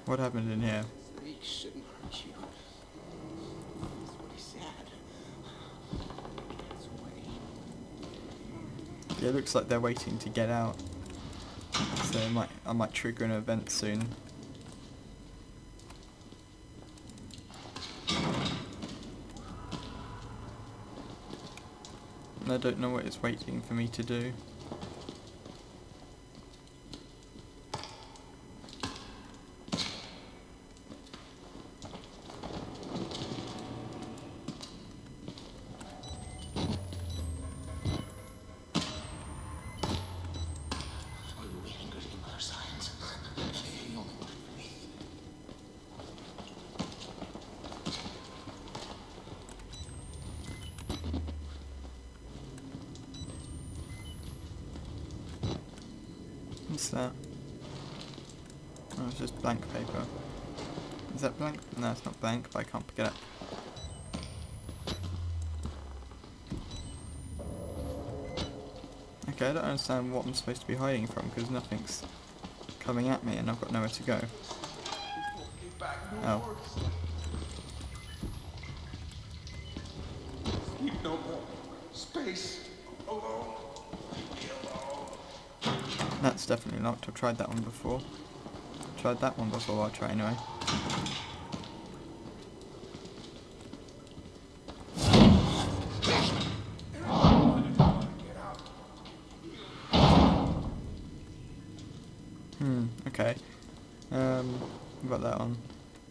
What happened in here? He shouldn't hurt you. That's what he said. That's why. Yeah, it looks like they're waiting to get out. So I might trigger an event soon. And I don't know what it's waiting for me to do. What's that? Oh, it's just blank paper. Is that blank? No, it's not blank, but I can't pick it up. Okay, I don't understand what I'm supposed to be hiding from, because nothing's coming at me and I've got nowhere to go. Oh. Keep no more space alone. That's definitely locked. I've tried that one before. Tried that one before, I'll try anyway. Okay. We've got that one.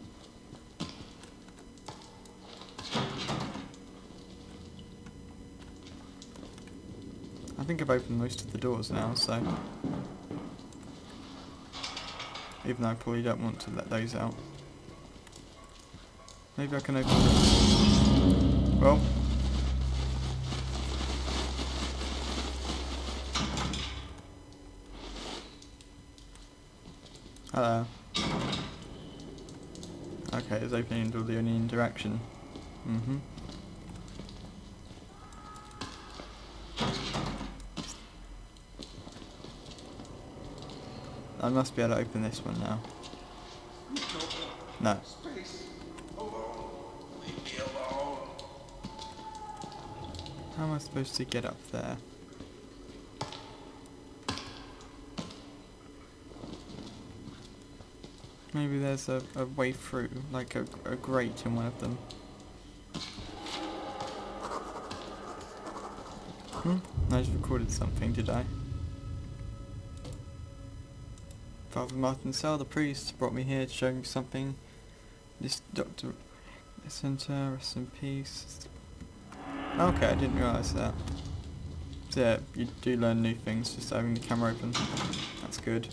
I think I've opened most of the doors now, so... Even though I probably don't want to let those out. Maybe I can open them. Well. Hello. Okay, it's opening door the only interaction. I must be able to open this one now. No. How am I supposed to get up there? Maybe there's a way through, like a grate in one of them. I just recorded something, did I? Father Martin Sell, the priest, brought me here to show me something. This doctor... Center, rest in peace. Okay, I didn't realise that. So yeah, you do learn new things just having the camera open. That's good.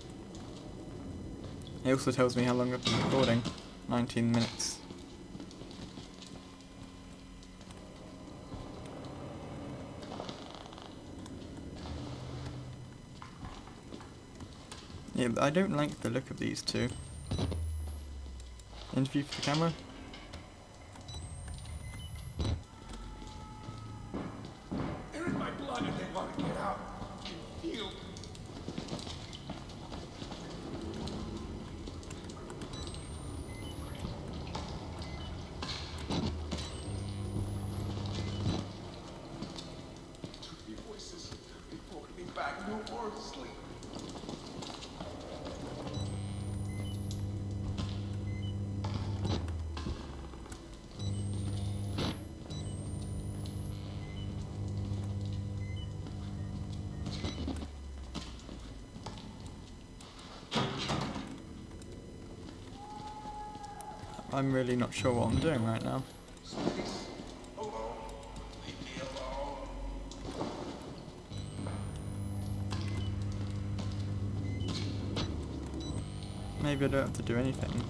It also tells me how long I've been recording. 19 minutes. Yeah, but I don't like the look of these two. Interview for the camera? They're in my blood and they want to get out. I can feel. Three voices. They pulled me back. No more sleep. I'm really not sure what I'm doing right now. Space alone. Leave me alone. Maybe I don't have to do anything.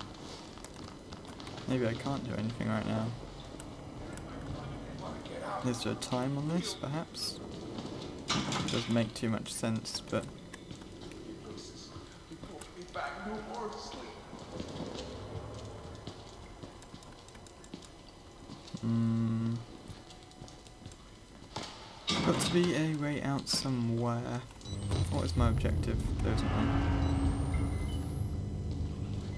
Maybe I can't do anything right now. Is there a time on this, perhaps? Doesn't make too much sense, but... They pulled me back. No more sleep. Got to be a way out somewhere. What is my objective? There's one.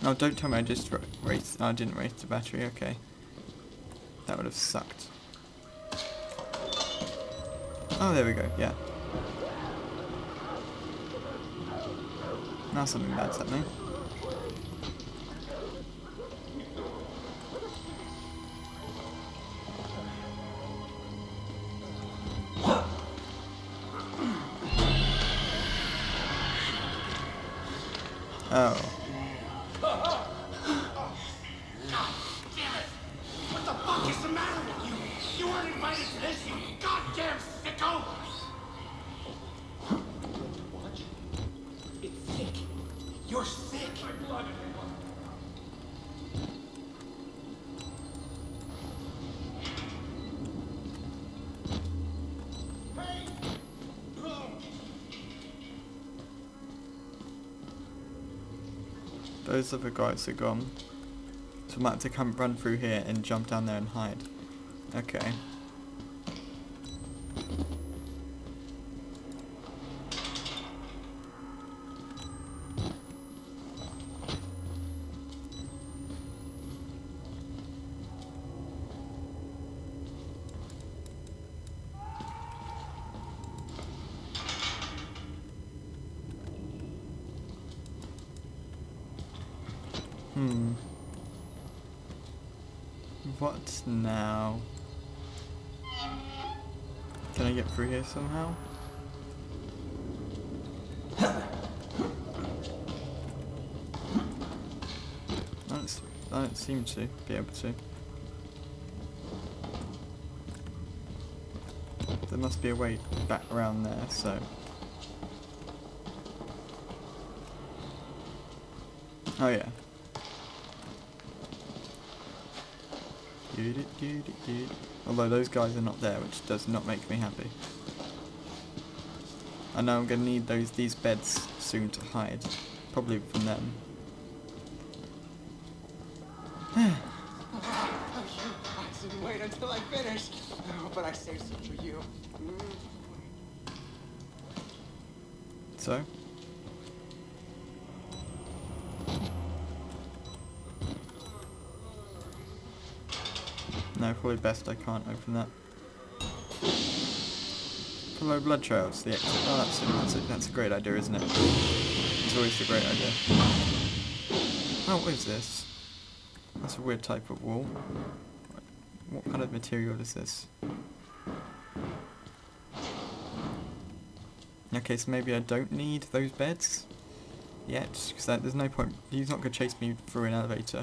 Oh, don't tell me I just raised... Oh, I didn't raise the battery, okay. That would have sucked. Oh, there we go, yeah. Now something bad's happening. Oh. God damn it! What the fuck is the matter with you? You weren't invited to this, you goddamn sicko! What? It's sick. You're sick. My blood. Those other guys are gone. So I might have to come run through here and jump down there and hide. Okay. What now? Can I get through here somehow? I don't seem to be able to. There must be a way back around there, so... Oh yeah. Although those guys are not there, which does not make me happy. I know I'm gonna need these beds soon to hide. Probably from them. I didn't wait until I finished. Oh, but I saved some for you. So? No, probably best I can't open that. Follow blood trails, the exit. Oh, that's a great idea, isn't it? It's always a great idea. Oh, what is this? That's a weird type of wall. What kind of material is this? Okay, so maybe I don't need those beds yet, because there's no point. He's not going to chase me through an elevator.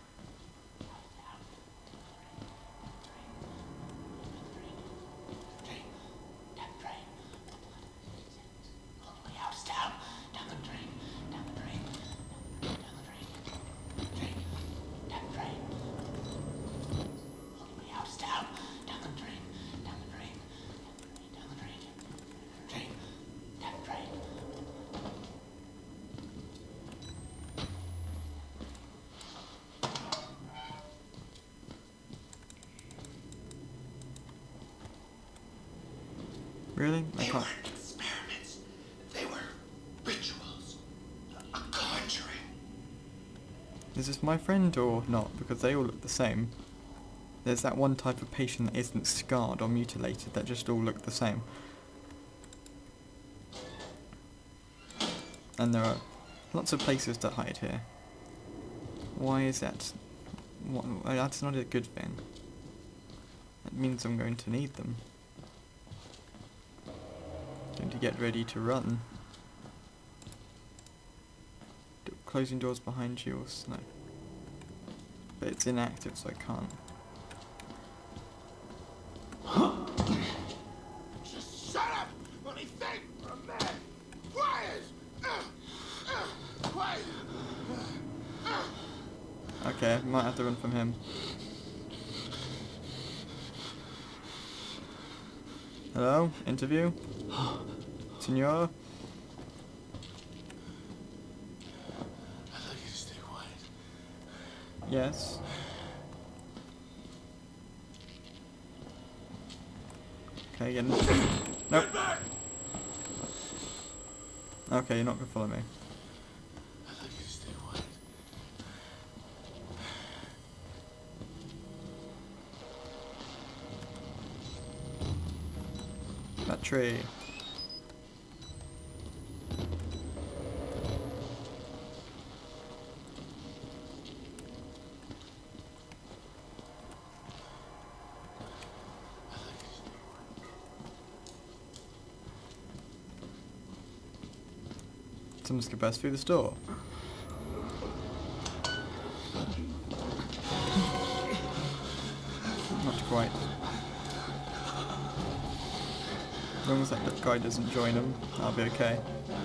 Really? I They can't. weren't experiments. They were rituals. A conjuring. Is this my friend or not? Because they all look the same. There's that one type of patient that isn't scarred or mutilated that just all look the same. And there are lots of places to hide here. Why is that? That's not a good thing. That means I'm going to need them. Going to get ready to run. Closing doors behind you or no? But it's inactive, so I can't. Just shut up! Let me think for a minute! Quiet! Quiet! Okay, I might have to run from him. Hello? Interview? Senor? I'd like you to stay quiet. Yes. Okay, again. Nope. Okay, you're not gonna follow me. I'd like you to stay quiet. tree. Someone's gonna burst through the store. Not quite. As long as that guy doesn't join him, I'll be okay.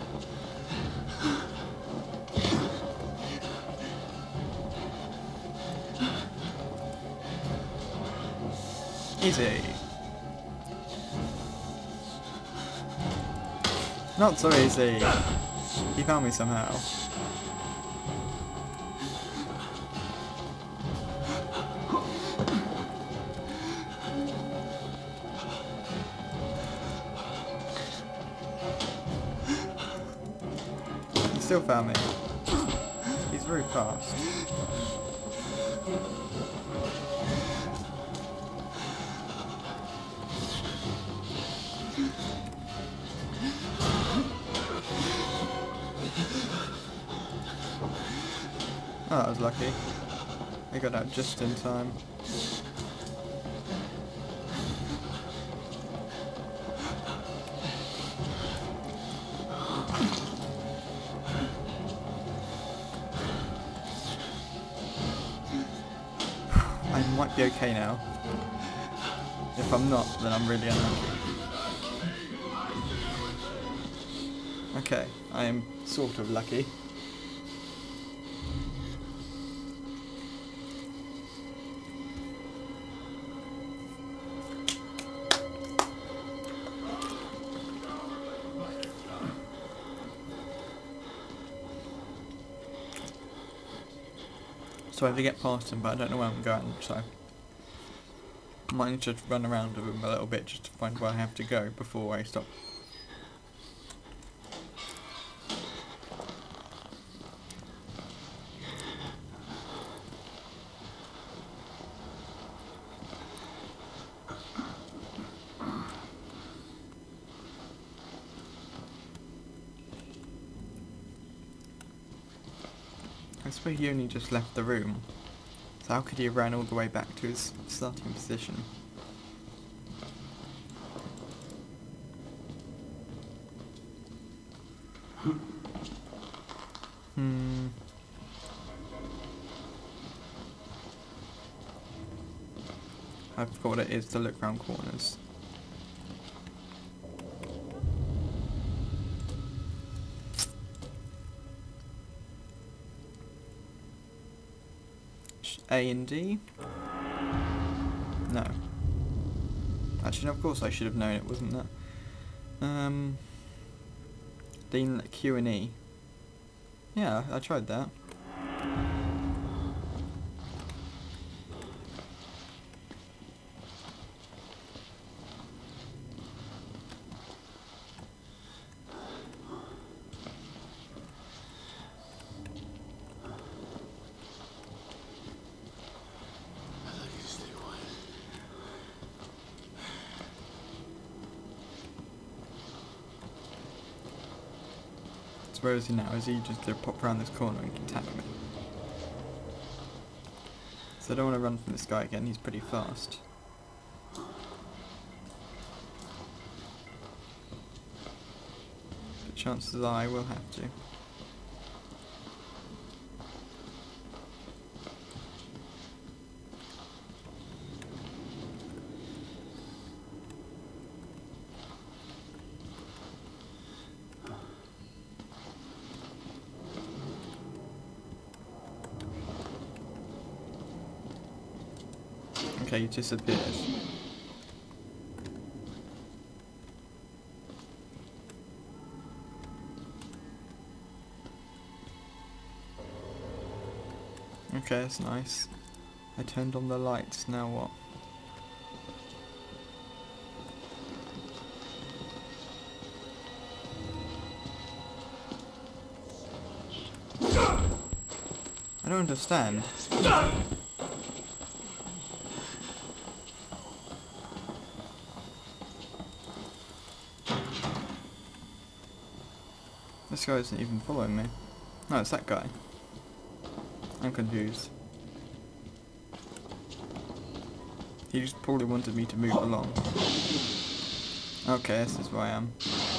Easy. Not so easy. He found me somehow. He still found me. He's very fast. Oh, that was lucky. I got out just in time. I might be okay now. If I'm not, then I'm really unlucky. Okay, I am sort of lucky. So I have to get past him, but I don't know where I'm going, so I might need to run around with him a little bit just to find where I have to go before I stop. I suppose he only just left the room, so how could he have ran all the way back to his starting position? I forgot what it is to look round corners. A and D? No. Actually, no, of course I should have known it, wasn't that? Then Q and E. Yeah, I tried that. Where is he now? Is he just to pop around this corner and can attack me? So I don't want to run from this guy again, he's pretty fast. But chances are I will have to. Okay, he disappeared. Okay, that's nice. I turned on the lights, now what? I don't understand. This guy isn't even following me. No, it's that guy. I'm confused. He just probably wanted me to move along. Okay, this is where I am.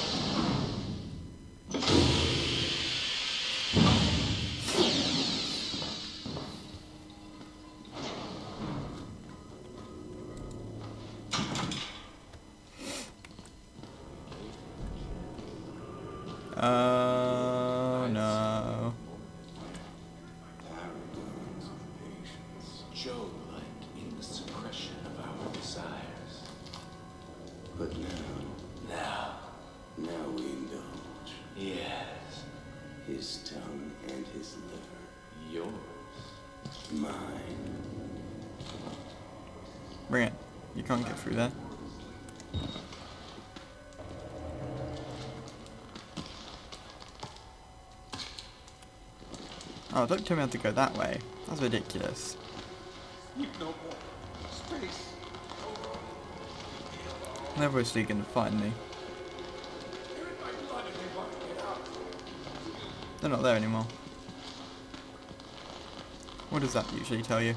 Oh no. Paragons of patience, Job-like in the suppression of our desires. But now we indulge. Yes, His tongue and his liver. yours. Mine. Bring it. You can't get through there. Oh, don't tell me I have to go that way. That's ridiculous. Need no more space. They're obviously gonna find me. They're in my blood and they want to get out. They're not there anymore. What does that usually tell you?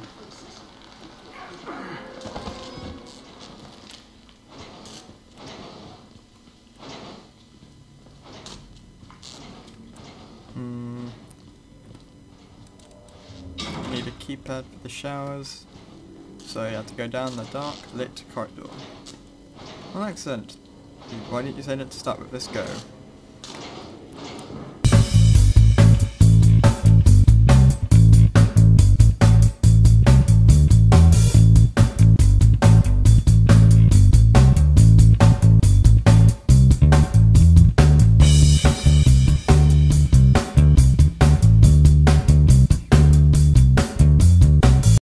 Need a keypad for the showers. So you have to go down the dark lit corridor. Well, excellent. Why didn't you say it to start with? Let's go.